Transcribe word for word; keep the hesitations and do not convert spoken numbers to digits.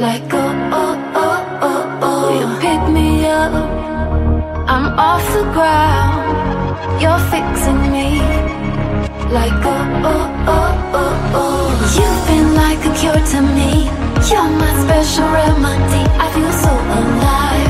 Like oh, oh, oh, oh, oh. You pick me up, I'm off the ground. You're fixing me. Like oh, oh, oh, oh, oh. You've been like a cure to me. You're my special remedy. I feel so alive.